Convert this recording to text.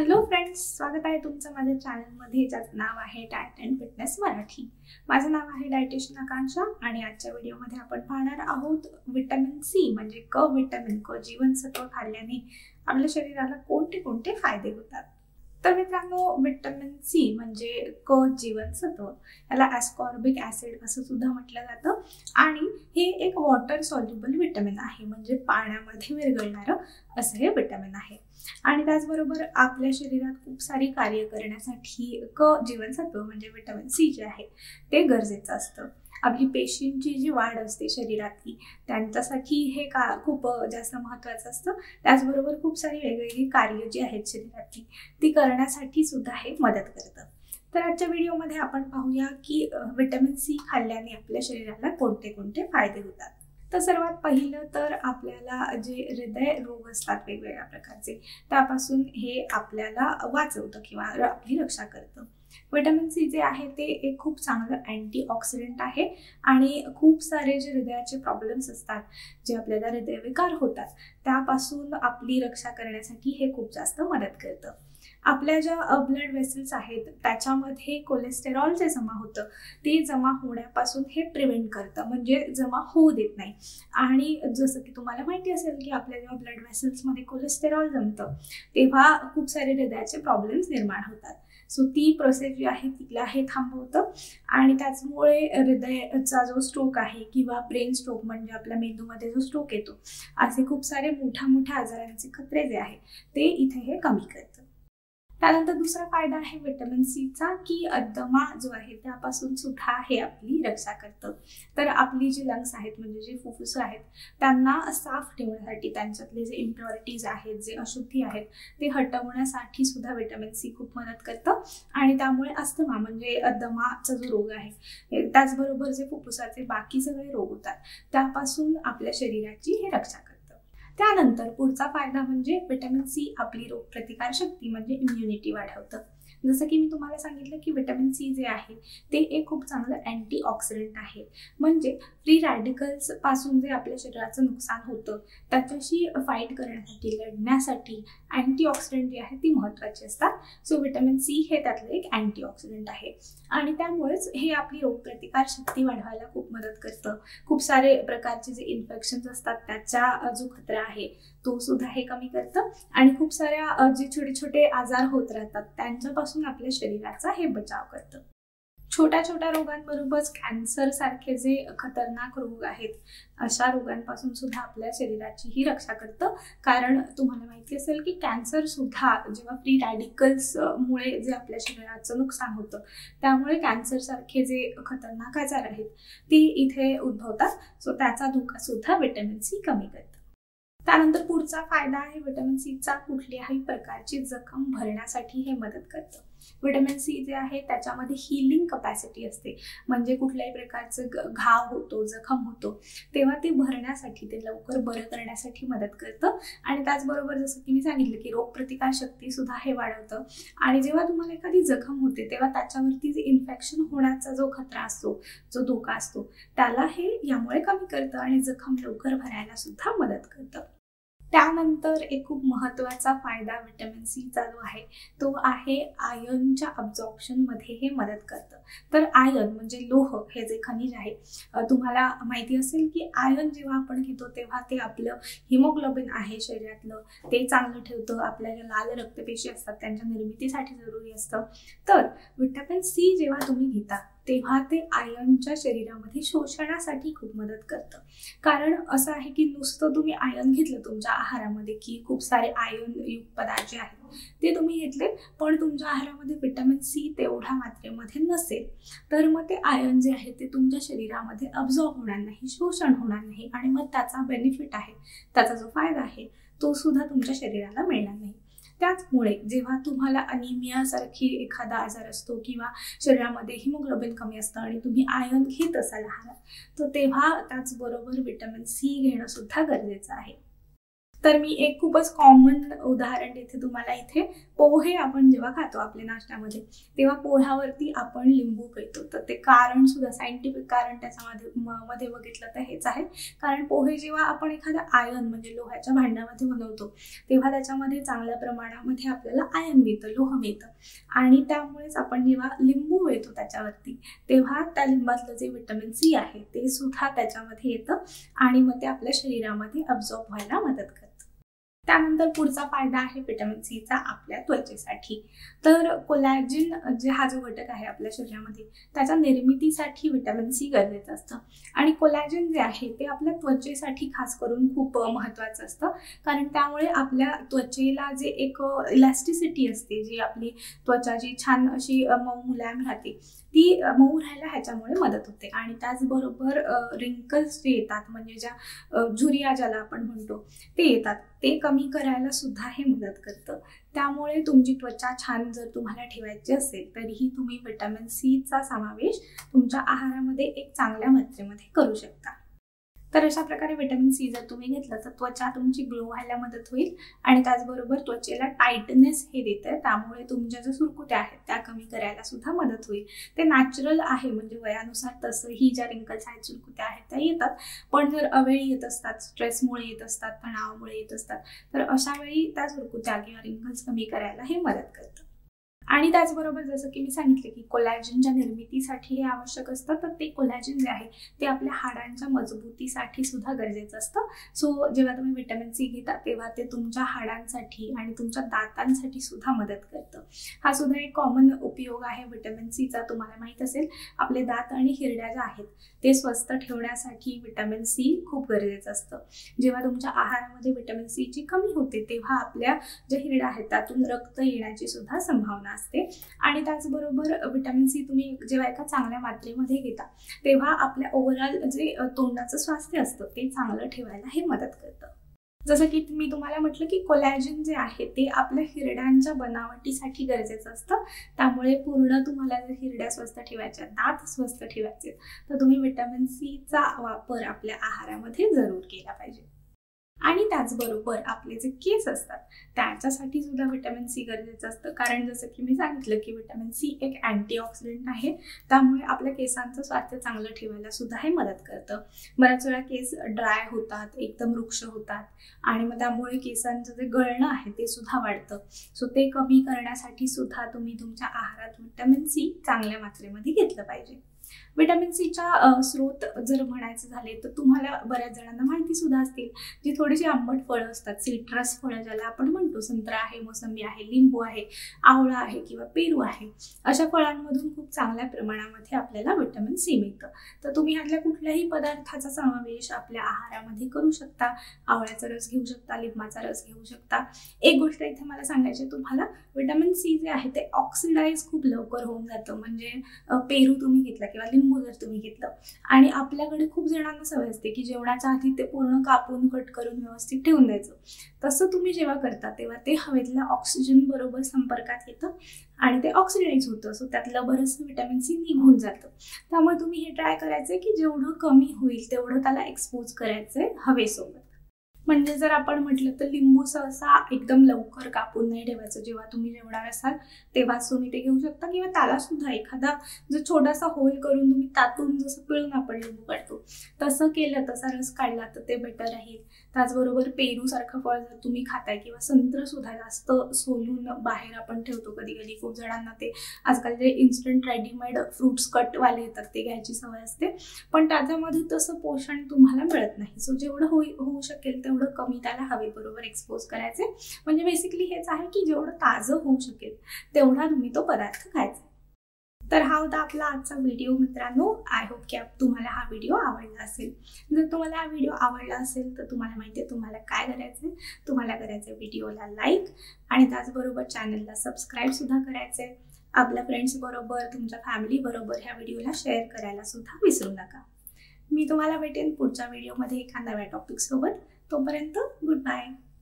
Hello friends, स्वागत आहे तुमचं माझ्या चॅनलमध्ये ज्याचं नाव आहे डाएट अँड फिटनेस मराठी। माझं नाव आहे डायटिशियन आकांक्षा आणि आजच्या व्हिडिओमध्ये आपण पाहणार आहोत विटामिन सी म्हणजे क विटामिन क जीवनसत्व खाल्ल्याने आपल्या शरीराला कोणते कोणते फायदे होतात। तर मित्रांनो, विटामिन सी म्हणजे क जीवनसत्व, याला ॲस्कॉर्बिक ॲसिड असं सुद्धा म्हटलं जातं आणि हे एक वॉटर सॉल्युबल विटामिन आहे, म्हणजे पाण्यामध्ये विरघळणारं असं हे विटामिन आहे। आणि त्याचबरोबर आपल्या शरीरात खूप सारी कार्य करण्यासाठी क जीवनसत्व म्हणजे विटामिन सी जे आहे ते गरजेचं असतं। आपली पेशींची जी वाढ असते शरीरातली त्यांच्यासाठी हे खूप जास्त महत्त्वाचं असतं। त्याचबरोबर खूप सारी वेगवेगळी कार्य जी आहेत शरीरातली ती करण्यासाठी सुद्धा हे मदत करतं। तर आजच्या व्हिडिओमध्ये आपण पाहूया की विटामिन सी खाल्ल्याने आपल्या शरीराला कोणते कोणते फायदे होतात। तर सर्वात पहिलं तर आपल्याला जे हृदय रोग असतात वेगवेगळ्या प्रकारचे त्यापासून हे आपल्याला वाचवतं किंवा आपली रक्षा करतं। विटामिन सी जे आहे ते एक खूप चांगलं अँटीऑक्सिडंट आहे आणि खूप सारे जे हृदयाचे प्रॉब्लेम्स असतात, जे आपल्याला हृदयविकार होतात त्यापासून आपली रक्षा करण्यासाठी हे खूप जास्त मदत करतं। आपल्या ज्या ब्लड वेसल्स आहेत त्याच्यामध्ये कोलेस्टेरॉल जे जमा होतं ते जमा होण्यापासून हे प्रिव्हेंट करतं, म्हणजे जमा होऊ देत नाही। आणि जसं की तुम्हाला माहिती असेल की आपल्या जेव्हा ब्लड वेसल्समध्ये कोलेस्टेरॉल जमतं तेव्हा खूप सारे हृदयाचे प्रॉब्लेम्स निर्माण होतात। सो ती प्रोसेस जी आहे तिला हे थांबवतं आणि त्याचमुळे हृदयाचा जो स्ट्रोक आहे किंवा ब्रेन स्ट्रोक म्हणजे आपल्या मेंदूमध्ये जो स्ट्रोक येतो, असे खूप सारे मोठ्या आजारांचे खतरे जे आहे ते इथे हे कमी करतं। त्यानंतर दुसरा फायदा आहे विटामिन सीचा की दमा जो आहे त्यापासून सुद्धा हे आपली रक्षा करतं। तर आपली जी लंग्स आहेत म्हणजे जे फुफ्फुस आहेत त्यांना साफ ठेवण्यासाठी, त्यांच्यातले जे इम्प्युरिटीज आहेत, जे अशुद्धी आहेत ते हटवण्यासाठी सुद्धा विटामिन सी खूप मदत करतं आणि त्यामुळे अस्थमा म्हणजे दमाचा जो रोग आहे त्याचबरोबर जे फुफ्फुसाचे बाकी सगळे रोग होतात त्यापासून आपल्या शरीराची हे रक्षा करतं। त्यानंतर पुढचा फायदा म्हणजे विटामिन सी आपली रोगप्रतिकार शक्ती म्हणजे इम्युनिटी वाढवतं। जसं की मी तुम्हाला सांगितलं की विटामिन सी जे आहे ते एक खूप चांगलं अँटीऑक्सिडंट आहे, म्हणजे फ्री रॅडिकल्स पासून जे आपल्या शरीराचं नुकसान होतं त्याच्याशी फाईट करण्यासाठी, लढण्यासाठी अँटीऑक्सिडंट जी आहे ती महत्त्वाची असतात। सो विटामिन सी हे त्यातलं एक अँटीऑक्सिडंट आहे आणि त्यामुळेच हे आपली रोगप्रतिकार शक्ती वाढवायला खूप मदत करतं। खूप सारे प्रकारचे जे इन्फेक्शन्स असतात त्याचा जो खतरा आहे तो सुद्धा हे कमी करतं आणि खूप साऱ्या जे छोटे छोटे आजार होत राहतात त्यांच्यापासून आपल्या शरीराचा हे बचाव करतं। छोट्या रोगांबरोबरच कॅन्सर सारखे जे खतरनाक रोग आहेत अशा रोगांपासून सुद्धा आपल्या शरीराची ही रक्षा करतं। कारण तुम्हाला माहिती असेल की कॅन्सर सुद्धा जेव्हा फ्री रॅडिकल्स मुळे जे आपल्या शरीराचं नुकसान होतं त्यामुळे कॅन्सर सारखे जे खतरनाक आजार आहेत ते इथे उद्भवतात। सो त्याचा धोका सुद्धा विटामिन सी कमी करतं। त्यानंतर पुढचा फायदा आहे विटामिन सीचा कुठल्याही प्रकारची जखम भरण्यासाठी हे मदत करतं। विटामिन सी जे आहे त्याच्यामध्ये हीलिंग कपॅसिटी असते, म्हणजे कुठल्याही प्रकारचं घाव होतो, जखम होतो तेव्हा ते भरण्यासाठी, ते लवकर बरं करण्यासाठी मदत करतं आणि त्याचबरोबर जसं की मी सांगितलं की रोगप्रतिकार शक्ती सुद्धा हे वाढवतं आणि जेव्हा तुम्हाला एखादी जखम होते तेव्हा त्याच्यावरती जे इन्फेक्शन होण्याचा जो खतरा असतो, जो धोका असतो त्याला हे यामुळे कमी करतं आणि जखम लवकर भरायला सुद्धा मदत करतं। त्यानंतर एक खूप महत्त्वाचा फायदा विटामिन सीचा जो आहे तो आहे आयर्नच्या अब्झॉर्प्शनमध्ये हे मदत करतं। तर आयर्न म्हणजे लोह हे जे खनिज आहे, तुम्हाला माहिती असेल की आयर्न जेव्हा आपण घेतो तेव्हा ते आपलं हिमोग्लोबिन आहे शरीरातलं ते चांगलं ठेवतं, आपल्या ज्या लाल रक्तपेशी असतात त्यांच्या निर्मितीसाठी जरुरी असतं। तर विटामिन सी जेव्हा तुम्ही घेता तेव्हा ते आयर्नच्या शरीरामध्ये शोषणासाठी खूप मदत करतं। कारण असं आहे की नुसतं तुम्ही आयर्न घेतलं तुमच्या आहारामध्ये की खूप सारे आयर्नयुक्त पदार्थ जे आहेत ते तुम्ही घेतले पण तुमच्या आहारामध्ये विटामिन सी तेवढ्या मात्रेमध्ये नसेल तर मग ते आयर्न जे आहे ते तुमच्या शरीरामध्ये अब्झॉर्ब होणार नाही, शोषण होणार नाही आणि मग त्याचा बेनिफिट आहे, त्याचा जो फायदा आहे तो सुद्धा तुमच्या शरीराला मिळणार नाही। त्याचमुळे जेव्हा तुम्हाला अनिमिया सारखी एखादा आजार असतो किंवा शरीरामध्ये हिमोग्लोबिन कमी असतं आणि तुम्ही आयर्न घेत असाल आहारात तर तेव्हा त्याचबरोबर विटामिन सी घेणं सुद्धा गरजेचं आहे। तर मी एक खूपच कॉमन उदाहरण देते तुम्हाला इथे. पोहे आपण जेव्हा खातो आपल्या नाश्त्यामध्ये, तेव्हा पोह्यावरती आपण लिंबू पिळतो. तर ते कारण सुद्धा सायंटिफिक कारण त्याच्यामध्ये बघितलं तर हेच आहे. कारण पोहे जेव्हा आपण एखाद्या आयर्न म्हणजे लोह्याच्या भांड्यामध्ये बनवतो, तेव्हा त्याच्यामध्ये चांगल्या प्रमाणामध्ये आपल्याला आयर्न मिळतं, लोह मिळतं. आणि त्यामुळेच आपण जेव्हा लिंबू पिळतो त्याच्यावरती, तेव्हा त्या लिंबातलं जे व्हिटॅमिन सी आहे ते सुद्धा त्याच्यामध्ये येतं आणि मग ते आपल्या शरीरामध्ये अब्झॉर्ब व्हायला मदत करतं. त्यानंतर पुढचा फायदा आहे व्हिटॅमिन सीचा आपल्या त्वचेसाठी. तर कोलॅजिन जे हा जो घटक आहे आपल्या शरीरामध्ये, त्याच्या निर्मितीसाठी व्हिटॅमिन सी गरजेचं असतं. आणि कोलॅजिन जे आहे ते आपल्या त्वचेसाठी खास करून खूप महत्त्वाचं असतं. कारण त्यामुळे आपल्या त्वचेला जे एक इलॅस्टिसिटी असते, जी आपली त्वचा जी छान अशी मऊ मुलायम राहते, ती मऊ राहायला ह्याच्यामुळे मदत होते. आणि त्याचबरोबर रिंकल्स जे येतात म्हणजे ज्या झुरिया ज्याला आपण म्हणतो ते येतात, ते कमी करायला सुद्धा हे मदत करतं. त्यामुळे तुमची त्वचा छान जर तुम्हाला ठेवायची असेल तरीही तुम्ही व्हिटॅमिन सीचा समावेश तुमच्या आहारामध्ये एक चांगल्या मात्रेमध्ये करू शकता. तर अशा प्रकारे व्हिटॅमिन सी जर तुम्ही घेतलं तर त्वचा तुमची ग्लो व्हायला मदत होईल आणि त्याचबरोबर त्वचेला टाईटनेस हे देतं. त्यामुळे तुमच्या ज्या सुरकुत्या आहेत त्या कमी करायला सुद्धा मदत होईल. ते नॅचरल आहे, म्हणजे वयानुसार तसंही ज्या रिंकल्स आहेत, सुरकुत्या आहेत त्या येतात. पण जर अवेळी येत असतात, स्ट्रेसमुळे येत असतात, तणावामुळे येत असतात, तर अशा वेळी त्या सुरकुत्या किंवा रिंकल्स कमी करायला हे मदत करतं. आणि त्याचबरोबर जसं की मी सांगितले की कोलॅजिनच्या निर्मितीसाठी हे आवश्यक असतं. तर ते कोलॅजिन जे आहे ते आपल्या हाडांच्या मजबूतीसाठी सुद्धा गरजेचं असतं. सो जेव्हा तुम्ही व्हिटॅमिन सी घेता तेव्हा ते तुमच्या हाडांसाठी आणि तुमच्या दातांसाठी सुद्धा मदत करतं. हा सुद्धा एक कॉमन उपयोग आहे व्हिटॅमिन सीचा. तुम्हाला माहीत असेल, आपले दात आणि हिरड्या ज्या आहेत ते स्वस्थ ठेवण्यासाठी व्हिटॅमिन सी खूप गरजेचं असतं. जेव्हा तुमच्या आहारामध्ये व्हिटॅमिन सीची कमी होते तेव्हा आपल्या ज्या हिरड्या आहेत त्यातून रक्त येण्याची सुद्धा संभावना असते. आणि त्याचबरोबर व्हिटॅमिन सी तुम्ही जेव्हा एका चांगल्या मात्रेमध्ये घेता तेव्हा आपल्या ओव्हरऑल जे तोंडाचं स्वास्थ्य असतं ते चांगलं ठेवायला हे मदत करतं. जसं की मी तुम्हाला म्हटलं की कोलॅजिन जे आहे ते आपल्या हिरड्यांच्या बनावटीसाठी गरजेचं असतं. त्यामुळे पूर्ण तुम्हाला जर हिरड्या स्वस्थ ठेवायच्या, दात स्वस्थ ठेवायचे, तर तुम्ही व्हिटॅमिन सीचा वापर आपल्या आहारामध्ये जरूर केला पाहिजे. आणि त्याचबरोबर आपले जे केस असतात त्याच्यासाठी सुद्धा व्हिटॅमिन सी गरजेचं असतं. कारण जसं की मी सांगितलं की व्हिटॅमिन सी एक अँटीऑक्सिडंट आहे. त्यामुळे आपल्या केसांचं स्वास्थ्य चांगलं ठेवायला सुद्धा हे मदत करतं. बऱ्याच वेळा केस ड्राय होतात, एकदम वृक्ष होतात आणि मग त्यामुळे केसांचं जे गळणं आहे ते सुद्धा वाढतं. सो ते कमी करण्यासाठी सुद्धा तुम्ही तुमच्या आहारात व्हिटॅमिन सी चांगल्या मात्रेमध्ये घेतलं पाहिजे. व्हिटॅमिन सीच्या स्रोत जर म्हणायचे झाले तर तुम्हाला बऱ्याच जणांना माहिती सुद्धा असतील, जी थोडीशी आंबट फळं असतात, सिट्रस फळं ज्याला आपण म्हणतो, संत्रा आहे, मोसंबी आहे, लिंबू आहे, आवळा आहे किंवा पेरू आहे, अशा फळांमधून खूप चांगल्या प्रमाणामध्ये आपल्याला व्हिटॅमिन सी मिळतं. तर तुम्ही ह्यातल्या कुठल्याही पदार्थाचा समावेश आपल्या आहारामध्ये करू शकता. आवळ्याचा रस घेऊ शकता, लिंबाचा रस घेऊ शकता. एक गोष्ट इथे मला सांगायची तुम्हाला, व्हिटॅमिन सी जे आहे ते ऑक्सिडाइज खूप लवकर होऊन जातं. म्हणजे पेरू तुम्ही घेतला किंवा लिंबू जर तुम्ही घेतलं आणि आपल्याकडे खूप जणांना सवय असते की जेवणाच्या आधी ते पूर्ण कापून कट करून व्यवस्थित ठेवून द्यायचं. तसं तुम्ही जेव्हा करता तेव्हा ते हवेतल्या ऑक्सिजन बरोबर संपर्कात येतं आणि ते ऑक्सिडाइज होतं. सो त्यातलं बरंचसं व्हिटॅमिन सी निघून जातं. त्यामुळे तुम्ही हे ट्राय करायचं की जेवढं कमी होईल तेवढं त्याला एक्सपोज करायचंय हवेसोबत. म्हणजे जर आपण म्हटलं तर लिंबू सहसा एकदम लवकर कापून नाही ठेवायचं. जेव्हा तुम्ही जेवणार असाल तेव्हाच तुम्ही ते घेऊ शकता किंवा त्याला सुद्धा एखादा जो छोटासा होल करून तुम्ही त्यातून जसं पिळून आपण लिंबू काढतो तसं केलं, तसा रस काढला तर ते बेटर राहील. त्याचबरोबर पेरूसारखं फळ जर तुम्ही खाताय किंवा संत्र सुद्धा जास्त सोलून बाहेर आपण ठेवतो, कधी कधी खूप जणांना ते आजकाल जे इन्स्टंट रेडीमेड फ्रुट्स कटवाले येतात ते घ्यायची सवय असते, पण त्याच्यामध्ये तसं पोषण तुम्हाला मिळत नाही. सो जेवढं होऊ शकेल तेवढं कमी त्याला हवेबरोबर एक्सपोज करायचे. म्हणजे बेसिकली हेच आहे की जेवढं ताजं होऊ शकेल तेवढा तुम्ही तो पदार्थ खायचा. तर हा होता आपला आजचा व्हिडिओ मित्रांनो. आय होप की तुम्हाला हा व्हिडिओ आवडला असेल. जर तुम्हाला हा व्हिडिओ आवडला असेल तर तुम्हाला माहिती आहे तुम्हाला काय करायचं आहे. तुम्हाला करायचं आहे व्हिडिओला लाईक आणि त्याचबरोबर चॅनलला सबस्क्राईब सुद्धा करायचं आहे. आपल्या फ्रेंड्सबरोबर, तुमच्या फॅमिलीबरोबर ह्या व्हिडिओला शेअर करायला सुद्धा विसरू नका. मी तुम्हाला भेटेन पुढच्या व्हिडिओमध्ये एका नव्या टॉपिकसोबत. तोपर्यंत गुड बाय.